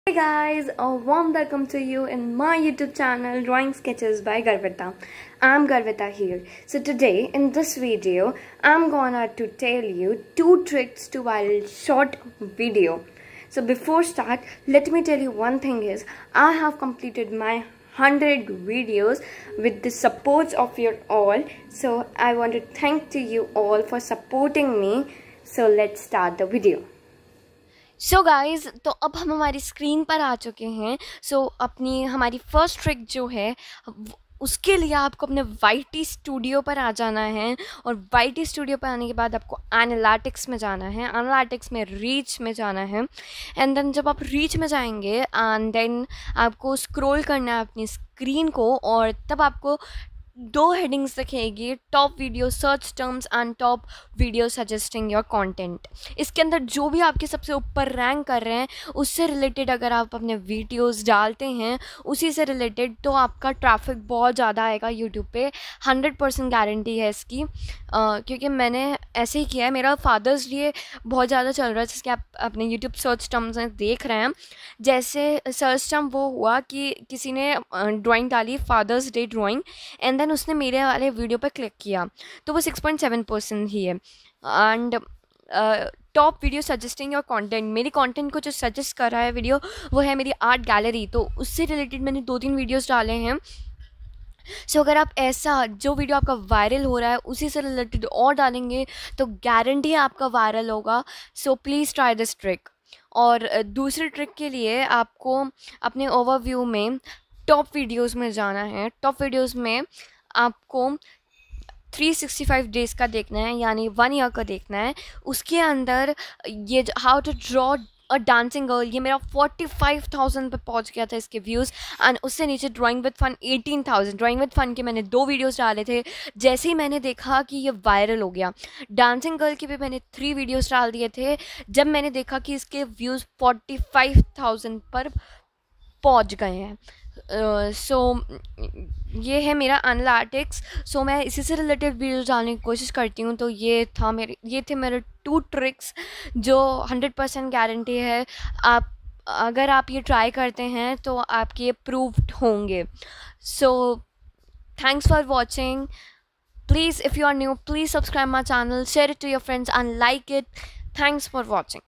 Hey guys, a warm welcome to you in my YouTube channel Drawing Sketches by Garvita. I'm Garvita here. So today in this video, I'm gonna to tell you 2 tricks to viral short video. So before start, let me tell you one thing is I have completed my 100 videos with the support of your all. So I want to thank to you all for supporting me. So let's start the video. So guys, तो अब हम हमारी screen पर आ चुके हैं. हमारी first trick जो है उसके लिए आपको अपने YT स्टूडियो पर आ जाना है. और YT स्टूडियो पर आने के बाद आपको एनालिटिक्स में जाना है. एनालिटिक्स में रीच में जाना है. एंड देन जब आप रीच में जाएंगे एंड देन आपको स्क्रॉल करना है अपनी स्क्रीन को. और तब आपको 2 हेडिंग्स दिखेगी, top video search terms and top video suggesting your content. इसके अंदर जो भी आपके सबसे ऊपर रैंक कर रहे हैं उससे रिलेटेड अगर आप अपने वीडियोस डालते हैं उसी से रिलेटेड, तो आपका ट्रैफिक बहुत ज़्यादा आएगा यूट्यूब पे. 100% गारंटी है इसकी. क्योंकि मैंने ऐसे ही किया है. मेरा फादर्स डे बहुत ज़्यादा चल रहा है, जिसके आप अपने यूट्यूब सर्च टर्म्स में देख रहे हैं. जैसे सर्च टर्म वो हुआ कि किसी ने ड्राइंग डाली, Father's Day drawing, and then उसने मेरे वाले वीडियो पर क्लिक किया तो वो 6.7% ही है. And top video suggesting your content, मेरी कंटेंट को जो सजेस्ट कर रहा है वीडियो वो है मेरी आर्ट गैलरी. तो उससे रिलेटेड मैंने 2-3 वीडियोस डाले हैं. सो अगर आप ऐसा जो वीडियो आपका वायरल हो रहा है उसी से रिलेटेड और डालेंगे तो गारंटी है आपका वायरल होगा. So please try this trick. और दूसरी ट्रिक के लिए आपको अपने ओवरव्यू में टॉप वीडियोस में जाना है. टॉप वीडियोस में आपको 365 डेज़ का देखना है, यानी 1 ईयर का देखना है. उसके अंदर ये how to draw a dancing girl, ये मेरा 45,000 पे पहुंच गया था इसके व्यूज़. एंड उससे नीचे drawing with fun 18,000. Drawing with fun के मैंने 2 वीडियोस डाले थे. जैसे ही मैंने देखा कि ये वायरल हो गया, डांसिंग गर्ल के भी मैंने 3 वीडियोस डाल दिए थे. जब मैंने देखा कि इसके व्यूज़ 45,000 पर पहुंच गए हैं. सो ये है मेरा एनालिटिक्स. सो मैं इसी से रिलेटेड वीडियोस डालने की कोशिश करती हूँ. तो ये थे मेरे 2 ट्रिक्स जो 100% गारंटी है. अगर आप ये ट्राई करते हैं तो आपके ये प्रूव्ड होंगे. So thanks for watching. Please if you are new, please subscribe my channel, share it to your friends and like it. Thanks for watching.